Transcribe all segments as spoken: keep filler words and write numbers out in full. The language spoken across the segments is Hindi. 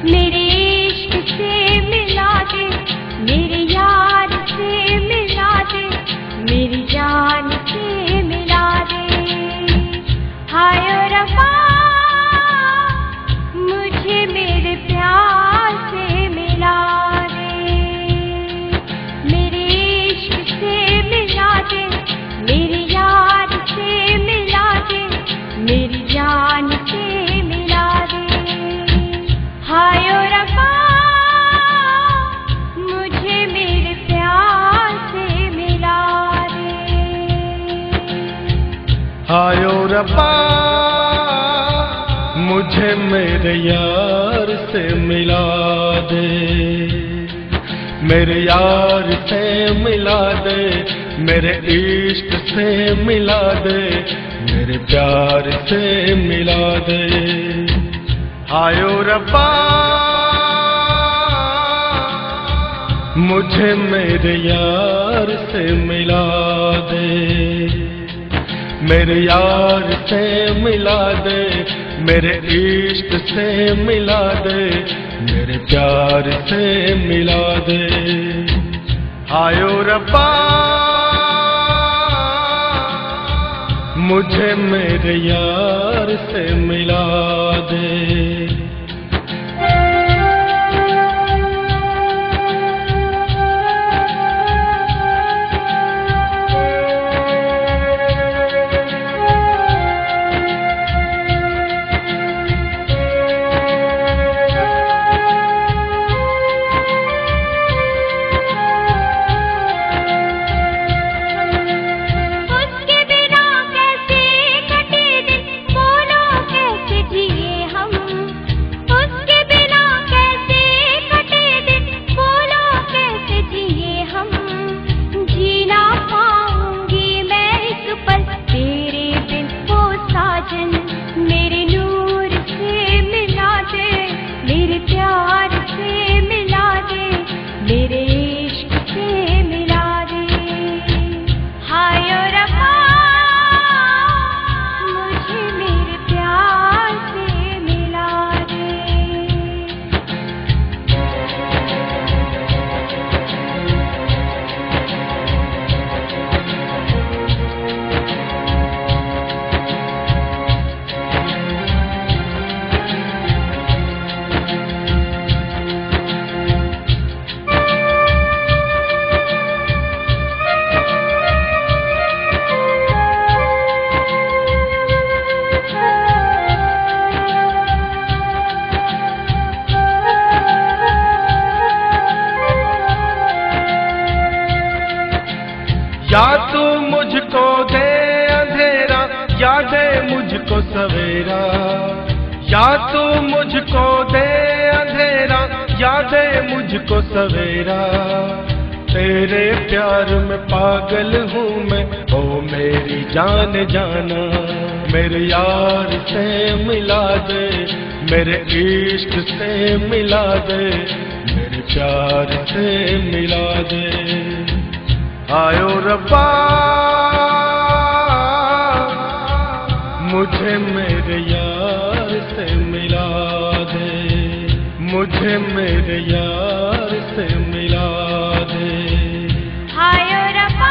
मेरे इश्क से मिला दे, मेरे यार से मिला दे, मेरी जान से मिला दे। हाय ओ रब्बा मुझे मेरे प्यार से मिला दे, मेरे इश्क से मिला दे, मेरे यार से मिला दे, मेरी जान से मिला दे। हाय ओ रब्बा मुझे मेरे प्यार से मिला दे। हाय ओ रब्बा मुझे मेरे यार से मिला दे, मेरे यार से मिला दे, मेरे इश्क से मिला दे, मेरे प्यार से मिला दे। हाय ओ रब्बा मुझे मेरे यार से मिला दे, मेरे यार से मिला दे, मेरे इश्क से मिला दे, मेरे प्यार से मिला दे। हाय ओ रब्बा मुझे मेरे यार से मिला दे। या तू मुझको दे अंधेरा, या दे मुझको सवेरा, या तू मुझको दे अंधेरा, या दे मुझको सवेरा। तेरे प्यार में पागल हूँ मैं, ओ मेरी जान जाना। मेरे यार से मिला दे, मेरे इश्क से मिला दे, मेरे प्यार से मिला दे। हाय ओ रब्बा मुझे मेरे यार से मिला दे, मुझे मेरे यार से मिला दे। हाय ओ रब्बा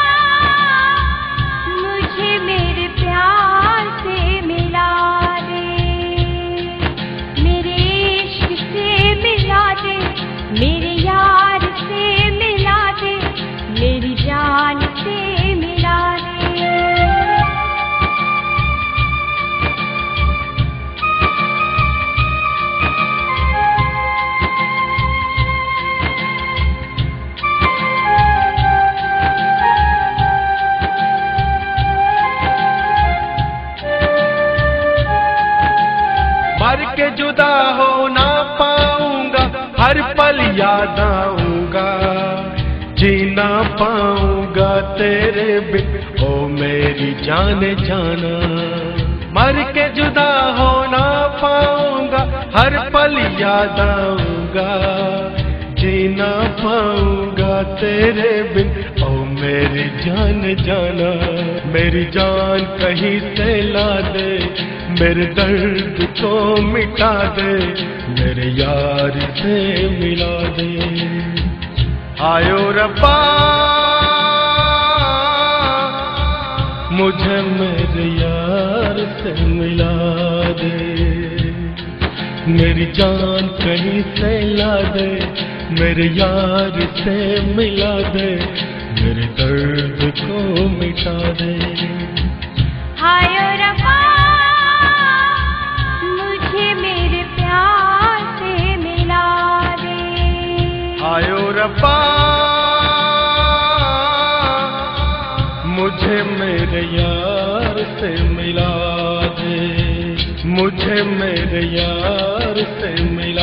मुझे मेरे प्यार से मिला दे, मेरे इश्क से मिला दे, मेरे यार से मिला दे, मेरी जान से मिला दे। मर के जुदा हो ना पाऊंगा, हर पल याद आऊंगा, जी ना पाऊंगा तेरे बिन, ओ मेरी जान जाना। मर के जुदा हो ना पाऊंगा, हर पल याद आऊंगा, जी ना पाऊंगा तेरे बिन, ओ मेरी जान जाना, मेरी जान कहीं से ला दे, मेरे दर्द को मिटा दे, मेरे यार से मिला दे। आयो रब्बा मुझे मेरे यार से मिला दे, मेरी जान कहीं से ला दे, मेरे यार से मिला दे, मेरे दर्द को मिटा दे। हायो रब्बा मुझे मेरे प्यार से मिला दे। आयो रब्बा मुझे मेरे यार से मिला दे, मुझे मेरे यार से मिला